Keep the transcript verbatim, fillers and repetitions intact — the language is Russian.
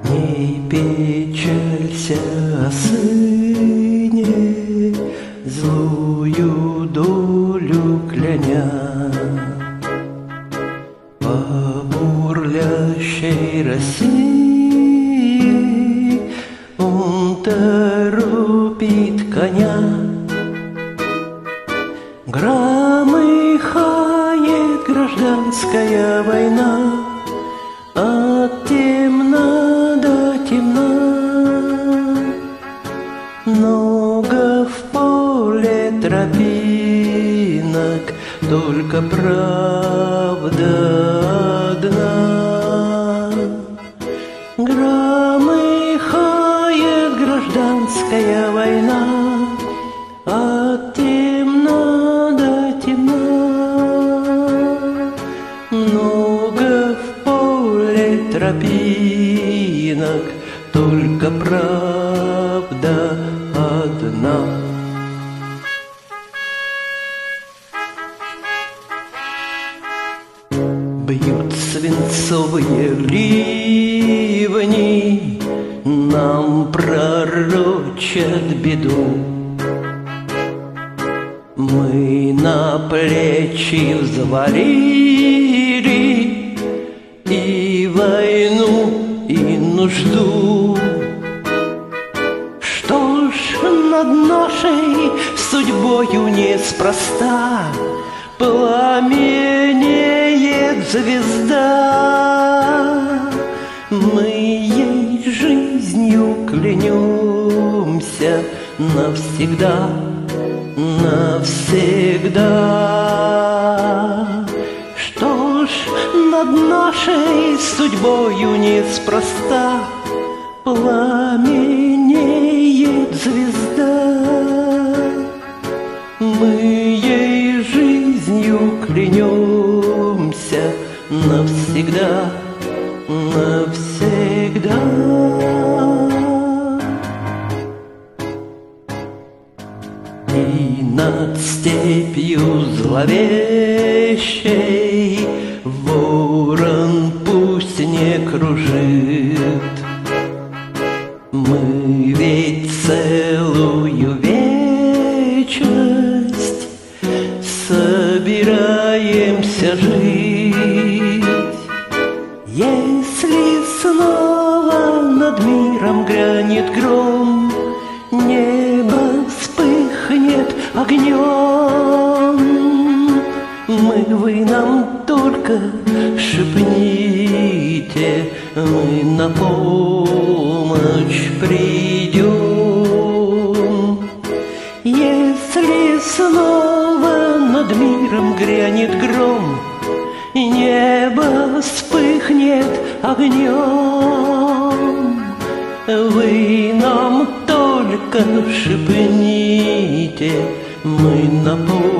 Не печалься о сыне, злую долю кляня. По бурлящей России он торопит коня. Громыхает гражданская война, от темна до темна. Много в поле тропинок, только правда одна. Громыхает гражданская война, от темна до темна. Много в поле тропинок, только правда одна. Бьют свинцовые ливни, нам пророчат беду. Мы на плечи взвалили и войну, и нужду. Что ж над нашей судьбою неспроста пламенеет звезда? Мы ей жизнью клянемся навсегда, навсегда. Что ж над нашей судьбою неспроста пламенеет звезда? Мы ей жизнью клянемся навсегда, навсегда. И над степью зловещей ворон пусть не кружит. Мы ведь целую вечность собираемся жить. Если снова над миром грянет гром, небо вспыхнет огнем, мы, вы нам только шепните, мы на помощь придем. Если снова над миром грянет гром, и небо вспыхнет огнем, вы нам только шепните, мы на помощь